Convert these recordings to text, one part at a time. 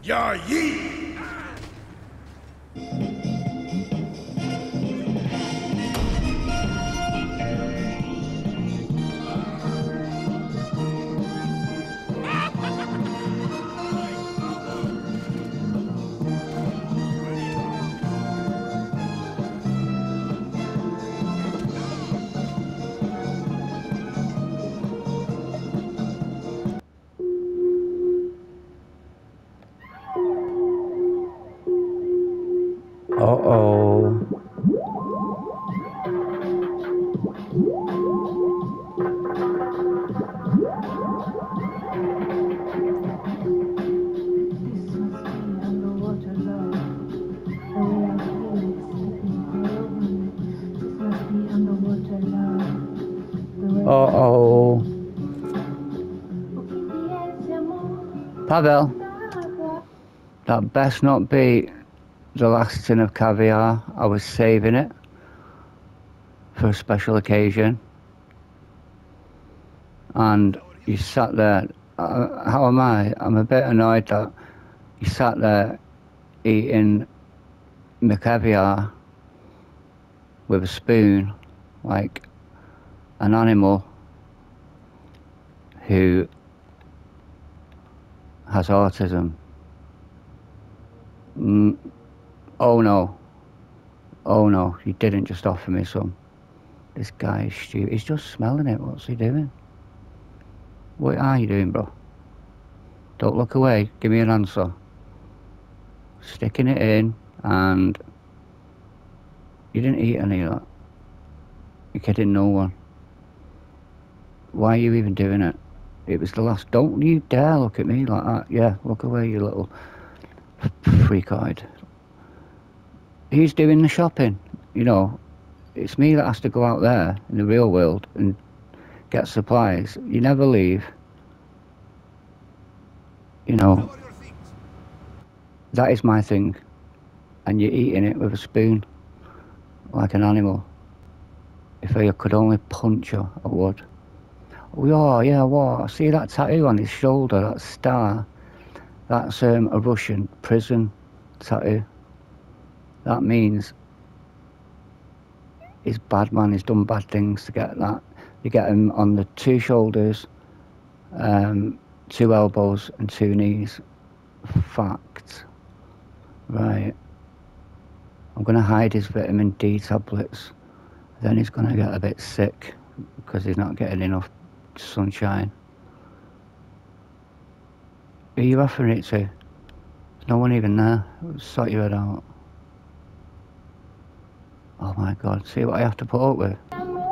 Ja, yeet! Uh-oh. Uh-oh. Pavel, that best not be the last tin of caviar. I was saving it for a special occasion. And you sat there. How am I? I'm a bit annoyed that you sat there eating my caviar with a spoon like an animal who has autism. Oh no. Oh no, you didn't just offer me some. This guy is stupid. He's just smelling it. What's he doing? What are you doing, bro? Don't look away. Give me an answer. Sticking it in, and you didn't eat any of that. You're kidding no one. Why are you even doing it? It was the last. Don't you dare look at me like that. Yeah, look away, you little freak-eyed. He's doing the shopping, you know. It's me that has to go out there in the real world and get supplies. You never leave. You know, that is my thing. And you're eating it with a spoon, like an animal. If I could only punch you, I would. Oh yeah, what? See that tattoo on his shoulder, that star? That's a Russian prison tattoo. That means he's bad, man. He's done bad things to get that. You get him on the 2 shoulders, 2 elbows and 2 knees. Fact. Right. I'm going to hide his vitamin D tablets. Then he's going to get a bit sick because he's not getting enough sunshine. Who are you offering it to? There's no one even there. Sort your head out. Oh my God, see what I have to put up with?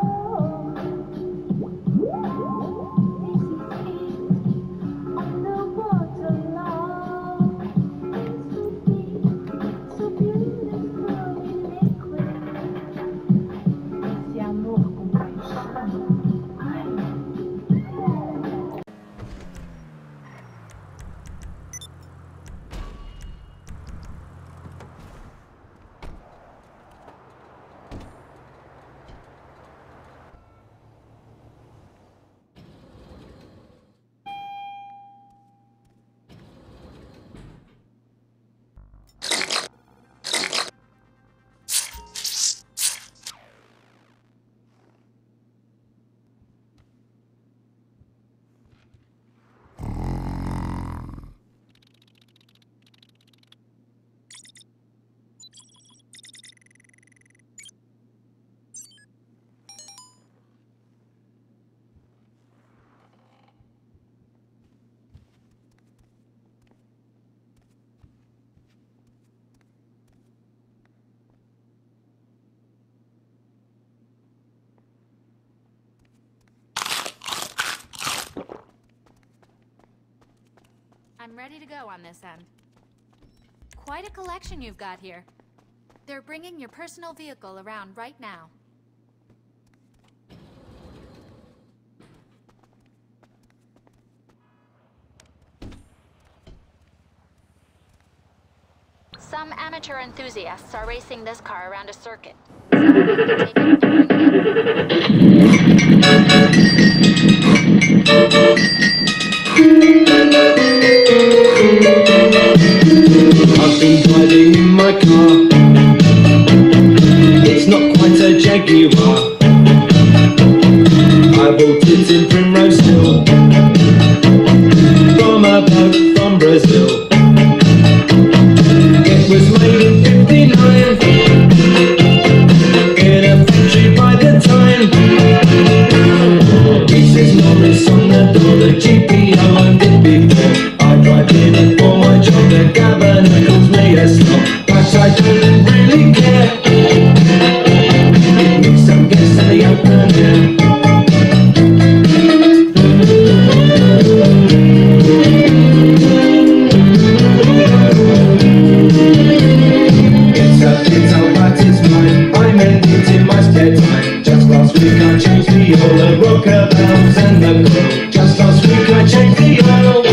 I'm ready to go on this end. Quite a collection you've got here. They're bringing your personal vehicle around right now. Some amateur enthusiasts are racing this car around a circuit. So I'm going to take it and bring it in. my car. It's not quite a Jaguar. I bought it in Primrose Hill, from a boat from Brazil. It was made in '59, in a factory by the time. It says Norris on the door, the GPO owned it before. I drive in it for my job, the governor calls me a snob, but I don't really care. It makes some gas in the open air. All the rocker valves and the coil. Just last week I changed the oil.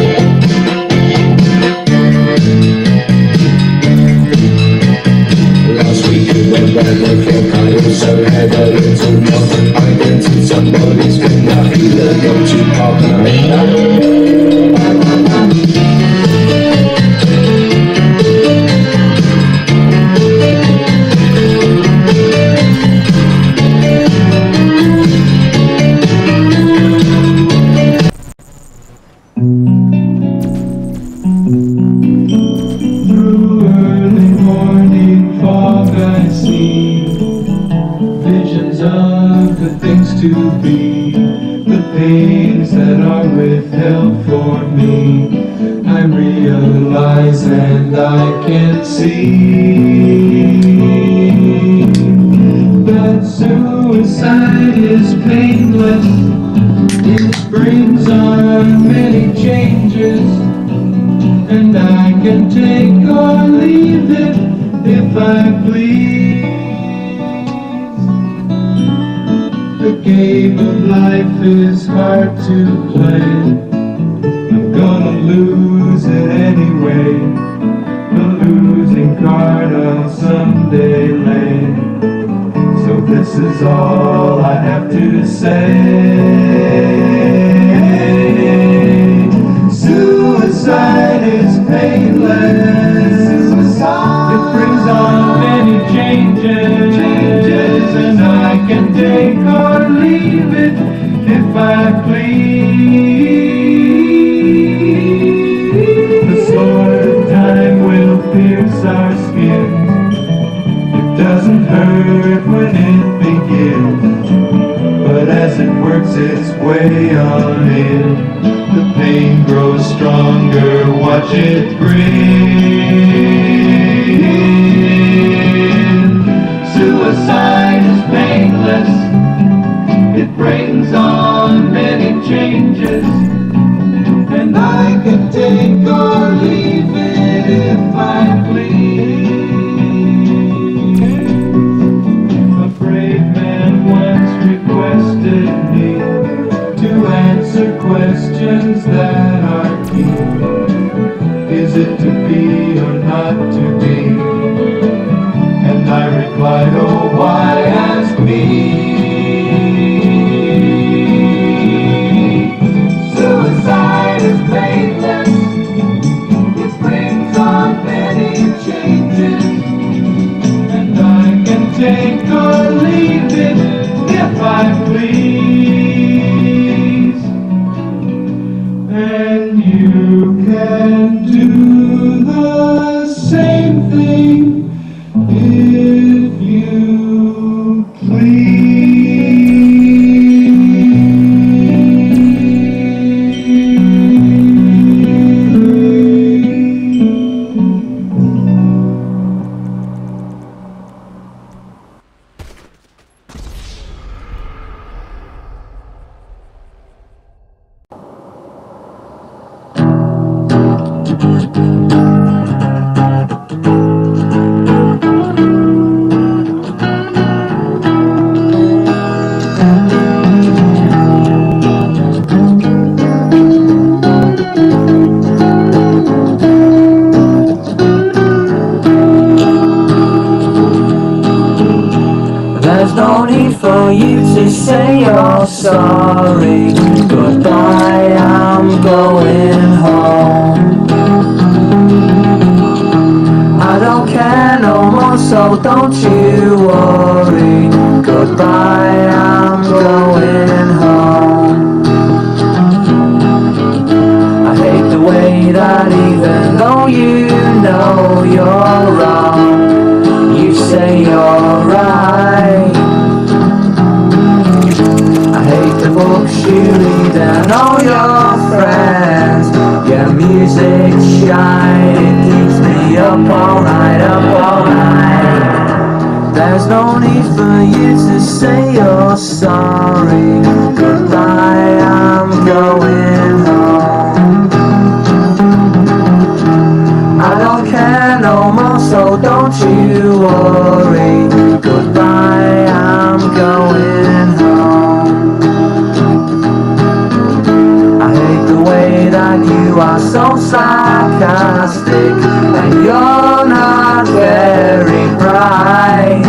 Last week it went round the clock. I also had a little knock. I rented somebody's finger. He learned not to park and to be the things that are withheld for me. I realize and I can see that suicide is painless. It brings on many changes, and I can take or leave it if I please. The game of life is hard to play. I'm gonna lose it anyway. The losing card I'll someday lay. So this is all I have to say. Suicide is painless. It brings on many changes, and I can take or leave it if I please. The sword of time will pierce our skin. It doesn't hurt when it begins, but as it works its way on in, the pain grows stronger, watch it grin. Suicide is painless. It brings on many changes, and I can take or leave it if I please. A brave man once requested me to answer questions that are key. Is it to be or not to be? And I replied, oh, why ask me? Suicide is painless. It brings on many changes, and I can take or leave it if I please. And you can do the same thing if you please. There's no need for you to say you're sorry. Goodbye, I'm going home. I don't care no you're wrong, you say you're right. I hate the books you read and all your friends. Yeah, music's shine, it keeps me up all night, up all night. There's no need for you to say you're sorry. Goodbye, I'm going home. I don't care no more, so don't you worry. Goodbye, I'm going home. I hate the way that you are so sarcastic, and you're not very bright.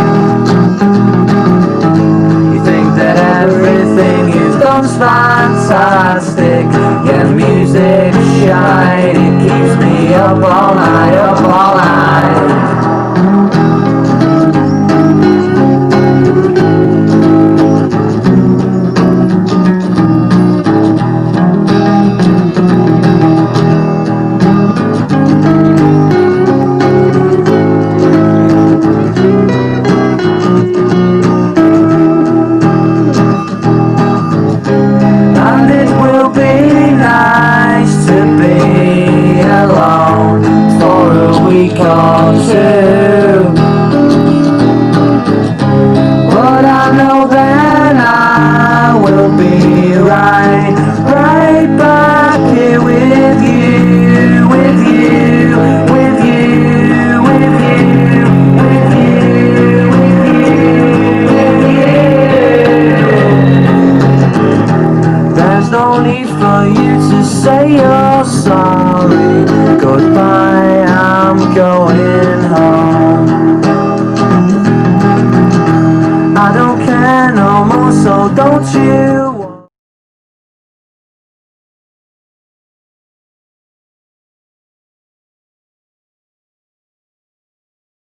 You think that everything you've done's fantastic. Yeah, music shine, it keeps me up all night, up all night. But I know that I will be right back here with you, with you, with you, with you, with you, with you. There's no need for you to say you're sorry. Goodbye, I'm going home. I don't care no more, so don't you